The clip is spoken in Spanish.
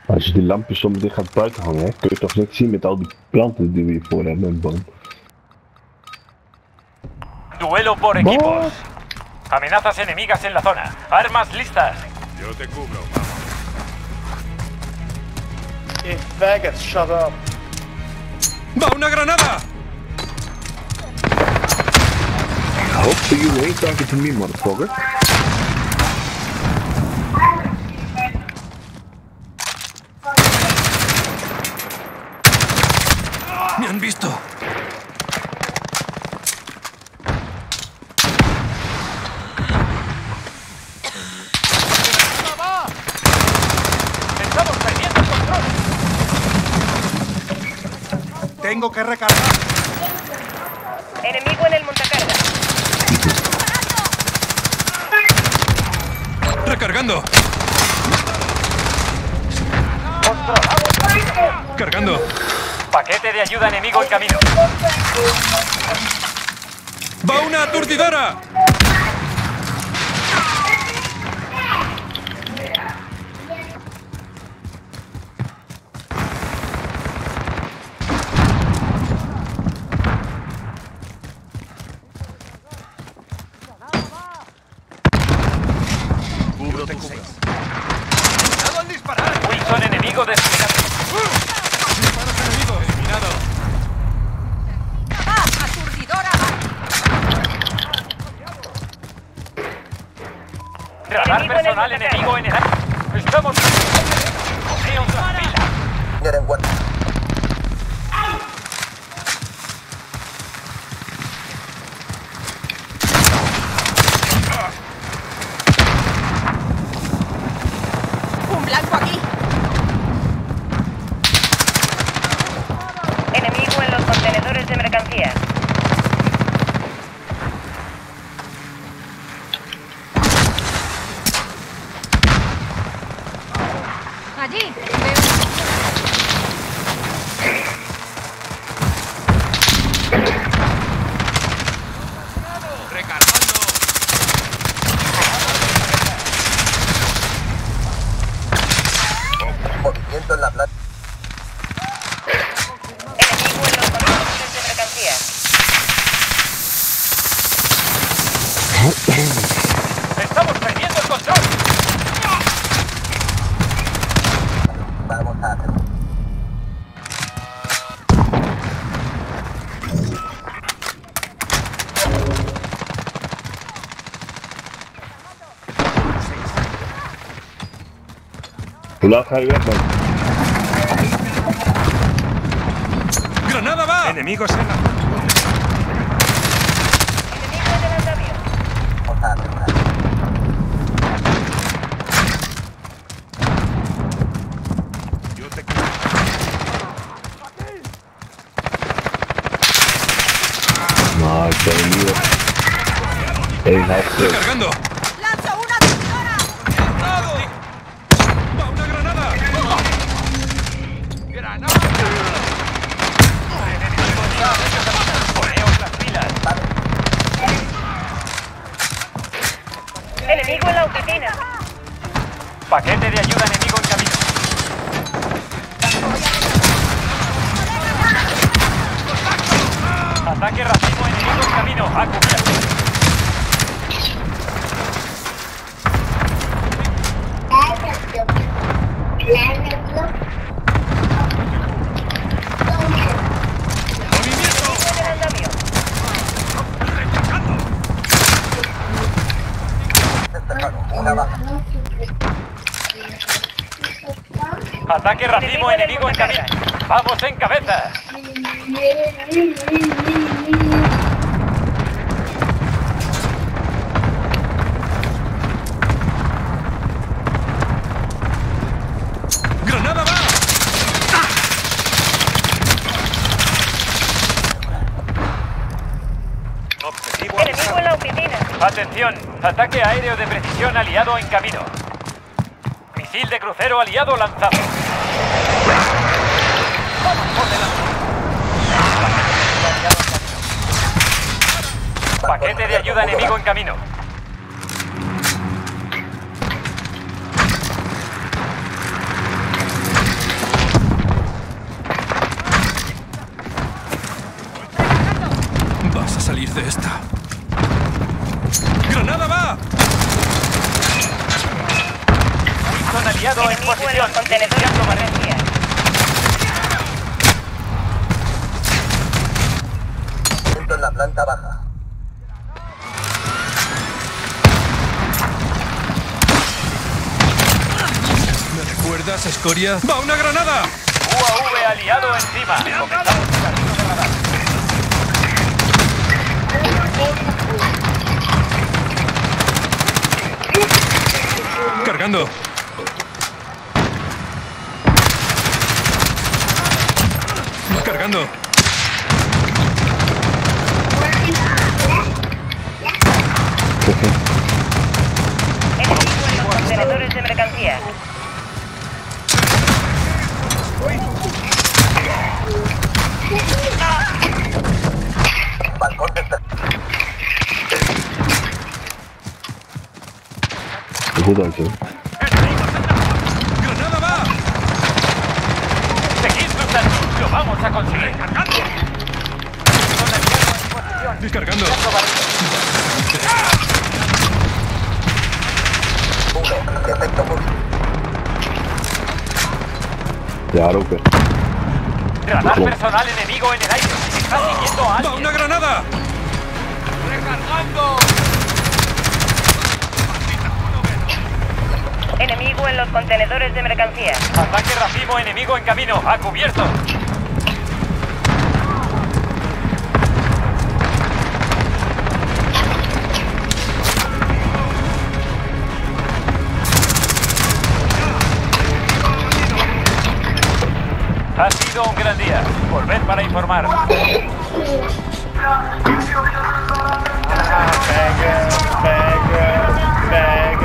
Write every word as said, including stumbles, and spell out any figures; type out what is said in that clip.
Als je die lampjes zo meteen gaat buiten hangen, hè, kun je toch niks zien met al die planten die we hiervoor hebben en boom. Duelo por equipos. Amenazas enemigas en la zona. Armas listas. Yo te cubro. Hey, faggots, shut up. ¡Va una granada! I hope for you ain't talking to me, motherfucker. ¡Me han visto! Estamos perdiendo el control. ¡Tengo que recargar! Enemigo en el montacarga. ¡Recargando! ¡Cargando! Paquete de ayuda enemigo en camino. ¡Va una aturdidora! Cubro tu seis. ¡Cuidado al disparar! Wilson enemigo desplegado. ¡Disparos enemigos! ¡Eliminado! ¡Ah, aturdidora! Radar Enemigo en el personal montacarga. enemigo en el aire. Estamos... Poneos las pilas. ¡Un blanco aquí! Enemigo en los contenedores de mercancía. Allí. ¡Recargando! Movimiento en la planta. Enemigo en los contenedores de mercancía. Estamos perdiendo el control. Vamos a hacer. Hoe laat ga je weg, man? ¡Granada va! Enemigos en la... Enemigo en el andamio. Vamos a hacer. Yo te cubro. Nou, ik ben hier. Eén heftig. ¡Recargando! ¡Lanza una aturdidora! ¡Va una granada! Poneos las pilas. Enemigo en la oficina. Paquete de ayuda enemigo en camino. Ataque racimo enemigo en camino. A cubierto. ¡Movimiento! En el andamio. Despejado. Una baja. Ataque racimo enemigo en camino. Vamos en cabeza. ¡Granada va! Objetivo Enemigo en la oficina. Atención. Ataque aéreo de precisión aliado en camino. Misil de crucero aliado lanzado. Vamos por delante. Paquete de ayuda enemigo en camino. aliado en Enemigo en posición. los contenedores de Iniciando manera. mercancía. Movimiento en la planta baja. ¿Me recuerdas, escoria? ¡Va una granada! U A V aliado encima. Comenzamos el camino de radar. Cargando. Cargando. Enemigo en los contenedores de mercancía. Balcón de Cuidado, ¡Granada va! Seguid luchando. Lo vamos a conseguir. Con aliado en posición. Descargando. uno. Efecto pulso. Ya, Roper. Radar personal enemigo en el aire. Está siguiendo a ¡Va alguien. una granada! ¡Recargando! Enemigo en los contenedores de mercancía. Ataque racimo enemigo en camino. A cubierto. Ha sido un gran día. Volved para informar. Beggar, beggar, beggar.